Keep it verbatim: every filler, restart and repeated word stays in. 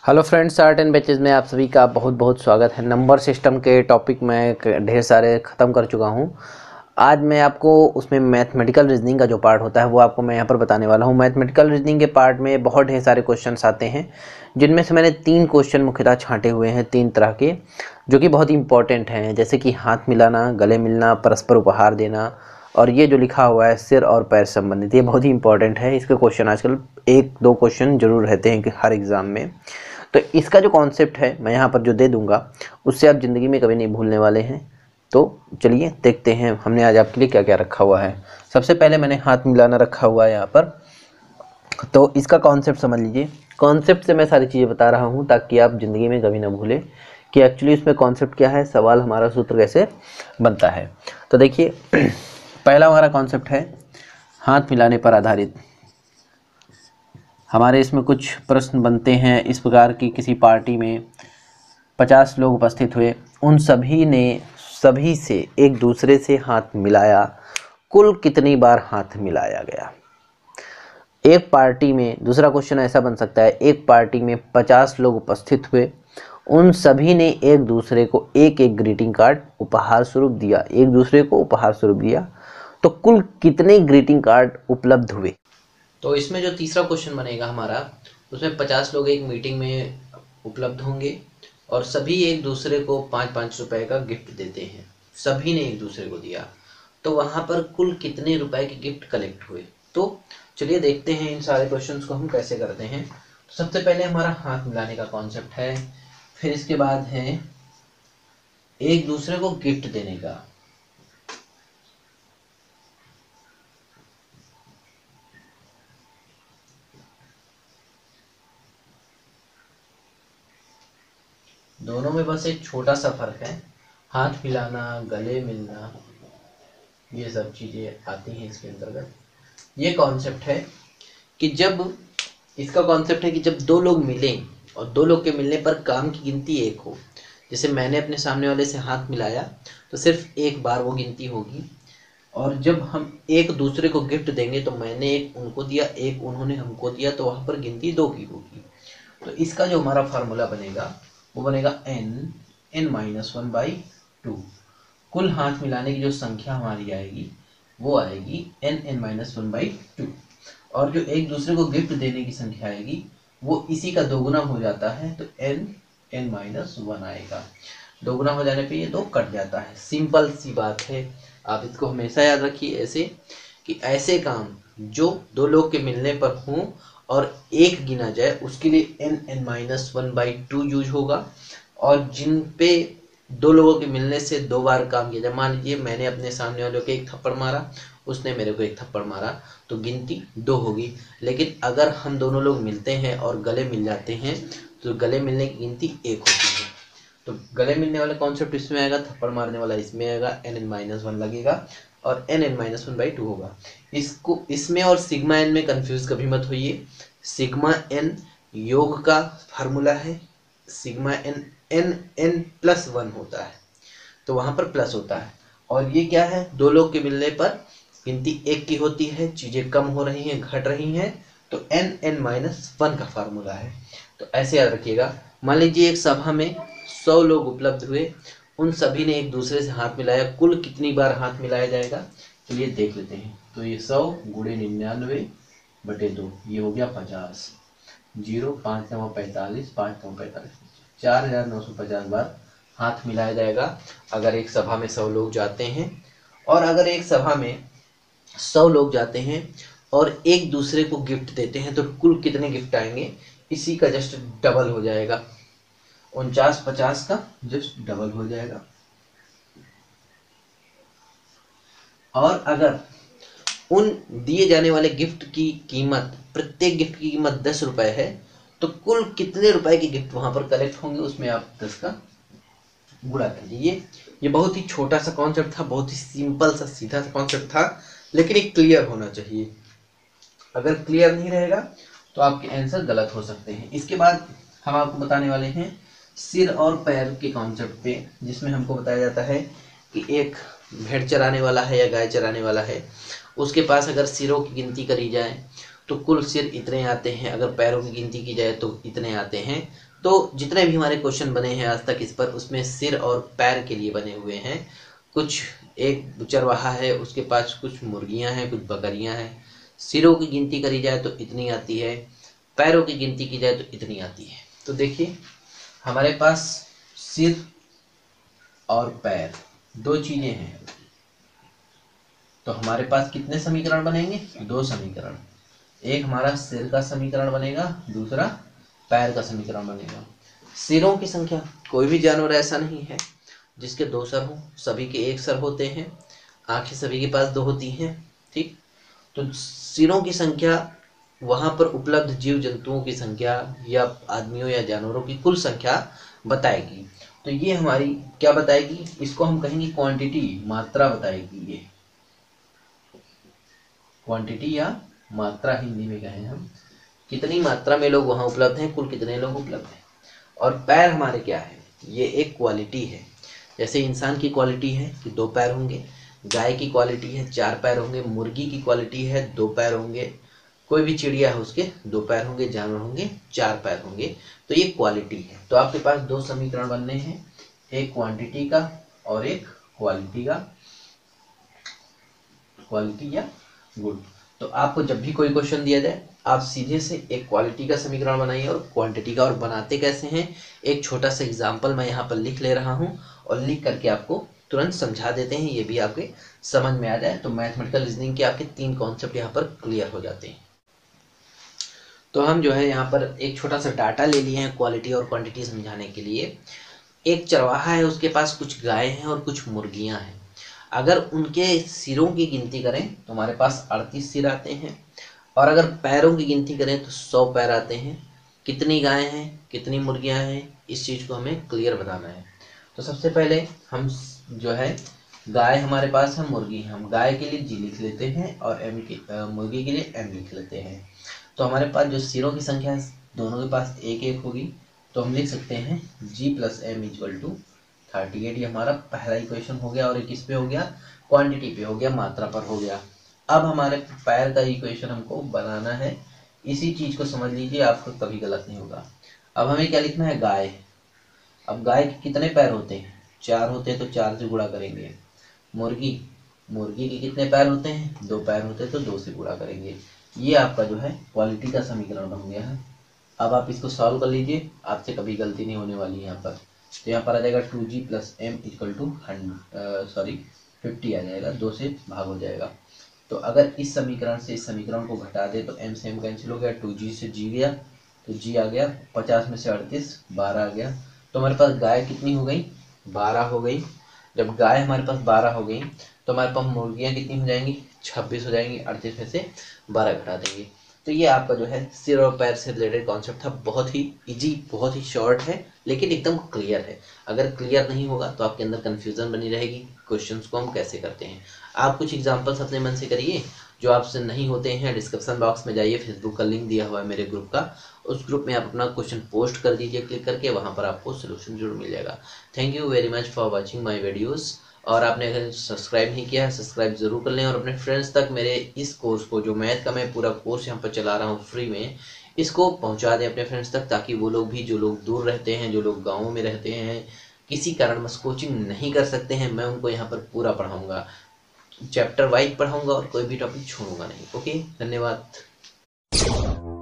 Hello friends, art and batches में आप सभी का बहुत बहुत स्वागत है। नंबर सिस्टम के टॉपिक में ढेर सारे ख़त्म कर चुका हूं। आज मैं आपको उसमें मैथमेटिकल रीजनिंग का जो पार्ट होता है वो आपको मैं यहां पर बताने वाला हूं। मैथमेटिकल रीजनिंग के पार्ट में बहुत ढेर सारे क्वेश्चंस आते हैं, जिनमें से मैंने तीन क्वेश्चन मुख्यतः छांटे हुए हैं, तीन तरह के, जो कि बहुत इंपॉर्टेंट हैं। जैसे कि हाथ मिलाना, गले मिलना, परस्पर उपहार देना, और ये जो लिखा हुआ है सिर और पैर संबंधित, ये बहुत ही इंपॉर्टेंट है। इसके क्वेश्चन आजकल एक दो क्वेश्चन जरूर रहते हैं कि हर एग्ज़ाम में। तो इसका जो कॉन्सेप्ट है मैं यहाँ पर जो दे दूंगा, उससे आप ज़िंदगी में कभी नहीं भूलने वाले हैं। तो चलिए देखते हैं हमने आज आपके लिए क्या क्या रखा हुआ है। सबसे पहले मैंने हाथ मिलाना रखा हुआ है यहाँ पर, तो इसका कॉन्सेप्ट समझ लीजिए। कॉन्सेप्ट से मैं सारी चीज़ें बता रहा हूँ ताकि आप ज़िंदगी में कभी ना भूलें कि एक्चुअली इसमें कॉन्सेप्ट क्या है, सवाल हमारा सूत्र कैसे बनता है। तो देखिए, पहला हमारा कॉन्सेप्ट है हाथ मिलाने पर आधारित। हमारे इसमें कुछ प्रश्न बनते हैं इस प्रकार की। किसी पार्टी में पचास लोग उपस्थित हुए, उन सभी ने सभी से एक दूसरे से हाथ मिलाया, कुल कितनी बार हाथ मिलाया गया। एक पार्टी में, दूसरा क्वेश्चन ऐसा बन सकता है, एक पार्टी में पचास लोग उपस्थित हुए, उन सभी ने एक दूसरे को एक एक ग्रीटिंग कार्ड उपहार स्वरूप दिया, एक दूसरे को उपहार स्वरूप दिया, तो कुल कितने ग्रीटिंग कार्ड उपलब्ध हुए। तो इसमें जो तीसरा क्वेश्चन बनेगा हमारा, उसमें पचास लोग एक मीटिंग में उपलब्ध होंगे और सभी एक दूसरे को पाँच पाँच रुपए का गिफ्ट देते हैं। सभी ने एक दूसरे को दिया, तो वहाँ पर कुल कितने रुपए के गिफ्ट कलेक्ट हुए। तो चलिए देखते हैं इन सारे क्वेश्चंस को हम कैसे करते हैं। तो सबसे पहले हमारा हाथ मिलाने का कॉन्सेप्ट है, फिर इसके बाद है एक दूसरे को गिफ्ट देने का, दोनों में बस एक छोटा सा फर्क है, हाथ मिलाना, गले मिलना, ये सब चीजें आती हैं इसके अंतर्गत। ये कॉन्सेप्ट है कि जब, इसका कॉन्सेप्ट है कि जब दो लोग मिलें और दो लोग के मिलने पर काम की गिनती एक हो। जैसे मैंने अपने सामने वाले से हाथ मिलाया तो सिर्फ एक बार वो गिनती होगी, और जब हम एक दूसरे को गिफ्ट देंगे तो मैंने एक उनको दिया, एक उन्होंने हमको दिया, तो वहां पर गिनती दो की होगी। तो इसका जो हमारा फार्मूला बनेगा वो बनेगा n n minus one by two. कुल हाथ मिलाने की जो संख्या हमारी आएगी वो आएगी n n minus one by two, और जो एक दूसरे को गिफ्ट देने की संख्या आएगी वो इसी का दोगुना हो जाता है, तो एन एन माइनस वन आएगा। दोगुना हो जाने पे ये दो कट जाता है। सिंपल सी बात है, आप इसको हमेशा याद रखिए ऐसे कि ऐसे काम जो दो लोग के मिलने पर हों और एक गिना जाए उसके लिए n n minus one by two use होगा, और जिन पे दो लोगों के मिलने से दो बार काम किया जाए, मान लीजिए मैंने अपने सामने वाले को एक थप्पड़ मारा, उसने मेरे को एक थप्पड़ मारा, तो गिनती दो होगी। लेकिन अगर हम दोनों लोग मिलते हैं और गले मिल जाते हैं तो गले मिलने की गिनती एक होती है। तो गले मिलने वाला कॉन्सेप्ट इसमें आएगा, थप्पड़ मारने वाला इसमें आएगा, एन एन माइनस वन लगेगा और n n minus one by two होगा। इसको इसमें और सिग्मा एन में कंफ्यूज कभी मत होइए। सिग्मा एन योग का फार्मूला है, sigma n n n plus one होता है, तो वहां पर प्लस होता है। और ये क्या है, दो लोग के मिलने पर गिनती एक की होती है, चीजें कम हो रही हैं, घट रही हैं, तो एन एन माइनस वन का फार्मूला है। तो ऐसे याद रखिएगा। मान लीजिए एक सभा में सौ लोग उपलब्ध हुए, उन सभी ने एक दूसरे से हाथ मिलाया, कुल कितनी बार हाथ मिलाया जाएगा चलिए देख लेते हैं। तो ये सौ गुणे निन्यानवे बटे दो, ये हो गया पचास। जीरो, पाँच नौ पैंतालीस, पाँच नौ पैंतालीस, चार हजार नौ सौ पचास बार हाथ मिलाया जाएगा अगर एक सभा में सौ लोग जाते हैं। और अगर एक सभा में सौ लोग जाते हैं और एक दूसरे को गिफ्ट देते हैं तो कुल कितने गिफ्ट आएंगे, इसी का जस्ट डबल हो जाएगा। उनचास पचास का जस्ट डबल हो जाएगा। और अगर उन दिए जाने वाले गिफ्ट की कीमत, प्रत्येक गिफ्ट की कीमत दस रुपए है, तो कुल कितने रुपए के गिफ्ट वहां पर कलेक्ट होंगे, उसमें आप दस का गुणा कर लीजिए। ये बहुत ही छोटा सा कॉन्सेप्ट था, बहुत ही सिंपल सा सीधा सा कॉन्सेप्ट था, लेकिन एक क्लियर होना चाहिए। अगर क्लियर नहीं रहेगा तो आपके आंसर गलत हो सकते हैं। इसके बाद हम आपको बताने वाले हैं सिर और पैर के कॉन्सेप्ट पे, जिसमें हमको बताया जाता है कि एक भेड़ चराने वाला है या गाय चराने वाला है, उसके पास अगर सिरों की गिनती करी जाए तो कुल सिर इतने आते हैं, अगर पैरों की गिनती की जाए तो इतने आते हैं। तो जितने भी हमारे क्वेश्चन बने हैं आज तक इस पर, उसमें सिर और पैर के लिए बने हुए हैं। कुछ एक चरवाहा है, उसके पास कुछ मुर्गियां हैं, कुछ बकरियां हैं। सिरों की गिनती करी जाए तो इतनी आती है, पैरों की गिनती की जाए तो इतनी आती है। तो देखिए हमारे पास सिर और पैर दो चीजें हैं, तो हमारे पास कितने समीकरण बनेंगे? दो समीकरण। एक हमारा सिर का समीकरण बनेगा, दूसरा पैर का समीकरण बनेगा। सिरों की संख्या, कोई भी जानवर ऐसा नहीं है जिसके दो सर हों, सभी के एक सर होते हैं, आंखें सभी के पास दो होती हैं, ठीक। तो सिरों की संख्या वहां पर उपलब्ध जीव जंतुओं की संख्या या आदमियों या जानवरों की कुल संख्या बताएगी। तो ये हमारी क्या बताएगी? इसको हम कहेंगे क्वांटिटी, मात्रा बताएगी। ये क्वांटिटी या मात्रा हिंदी में कहें हम, कितनी मात्रा में लोग वहां उपलब्ध हैं, कुल कितने लोग उपलब्ध हैं। और पैर हमारे क्या है? ये एक क्वालिटी है। जैसे इंसान की क्वालिटी है कि दो पैर होंगे, गाय की क्वालिटी है चार पैर होंगे, मुर्गी की क्वालिटी है दो पैर होंगे, कोई भी चिड़िया है उसके दो पैर होंगे, जानवर होंगे चार पैर होंगे। तो ये क्वालिटी है। तो आपके पास दो समीकरण बनने हैं, एक क्वांटिटी का और एक क्वालिटी का, क्वालिटी या गुड। तो आपको जब भी कोई क्वेश्चन दिया जाए आप सीधे से एक क्वालिटी का समीकरण बनाइए और क्वांटिटी का। और बनाते कैसे हैं, एक छोटा सा एग्जांपल मैं यहाँ पर लिख ले रहा हूँ और लिख करके आपको तुरंत समझा देते हैं, ये भी आपके समझ में आ जाए। तो मैथमेटिकल रीजनिंग के आपके तीन कॉन्सेप्ट यहाँ पर क्लियर हो जाते हैं। तो हम जो है यहाँ पर एक छोटा सा डाटा ले लिए हैं क्वालिटी और क्वांटिटी समझाने के लिए। एक चरवाहा है, उसके पास कुछ गाय हैं और कुछ मुर्गियां हैं। अगर उनके सिरों की गिनती करें तो हमारे पास अड़तीस सिर आते हैं, और अगर पैरों की गिनती करें तो सौ पैर आते हैं। कितनी गाय हैं, कितनी मुर्गियां हैं, इस चीज़ को हमें क्लियर बताना है। तो सबसे पहले हम जो है गाय हमारे पास है, मुर्गी है, हम गाय के लिए जी लिख लेते हैं और एम की मुर्गी के लिए एम लिख लेते हैं। तो हमारे पास जो सिरों की संख्या है दोनों के पास एक एक होगी, तो हम लिख सकते हैं G plus M equal to thirty eight. ये हमारा पहला इक्वेशन हो गया। और एक किस पे हो गया? क्वांटिटी पे हो गया, मात्रा पर हो गया। अब हमारे पैर का इक्वेशन हमको बनाना है। इसी चीज को समझ लीजिए, आपको कभी गलत नहीं होगा। अब हमें क्या लिखना है? गाय। अब गाय के कितने पैर होते हैं? चार होते हैं, तो चार से गुणा करेंगे। मुर्गी, मुर्गी के कितने पैर होते हैं? दो पैर होते हैं, तो दो से गुणा करेंगे। ये आपका जो है क्वालिटी का समीकरण बन गया है। अब आप इसको सॉल्व कर लीजिए, आपसे कभी गलती नहीं होने वाली है यहाँ पर। तो यहाँ पर आ जाएगा two G plus M equal to hundred sorry fifty आ जाएगा, दो से भाग हो जाएगा। तो अगर इस समीकरण से इस समीकरण को घटा दे तो एम से एम कैंसिल हो गया, टू जी से जी गया तो जी आ गया, पचास में से अड़तीस बारह आ गया। तो हमारे पास गाय कितनी हो गई? बारह हो गई। जब गाय हमारे पास बारह हो गई तो हमारे पास मुर्गियाँ कितनी हो जाएंगी? छब्बीस हो जाएंगी। अड़तीस में से बारह घटा देंगे। तो ये आपका जो है सिर और पैर से रिलेटेड कॉन्सेप्ट था। बहुत ही इजी, बहुत ही शॉर्ट है, लेकिन एकदम क्लियर है। अगर क्लियर नहीं होगा तो आपके अंदर कंफ्यूजन बनी रहेगी, क्वेश्चंस को हम कैसे करते हैं। आप कुछ एग्जांपल्स अपने मन से करिए, जो आपसे नहीं होते हैं डिस्क्रिप्शन बॉक्स में जाइए, फेसबुक का लिंक दिया हुआ है मेरे ग्रुप का, उस ग्रुप में आप अपना क्वेश्चन पोस्ट कर दीजिए क्लिक करके, वहाँ पर आपको सोल्यूशन जरूर मिल जाएगा। Thank you very much for watching my videos. और आपने अगर सब्सक्राइब नहीं किया है सब्सक्राइब जरूर कर लें, और अपने फ्रेंड्स तक मेरे इस कोर्स को, जो मैथ का मैं पूरा कोर्स यहाँ पर चला रहा हूँ फ्री में, इसको पहुँचा दें अपने फ्रेंड्स तक, ताकि वो लोग भी, जो लोग दूर रहते हैं, जो लोग गाँव में रहते हैं, किसी कारणवश कोचिंग नहीं कर सकते हैं, मैं उनको यहाँ पर पूरा पढ़ाऊँगा, चैप्टर वाइज पढ़ाऊँगा और कोई भी टॉपिक छोड़ूंगा नहीं। ओके, धन्यवाद।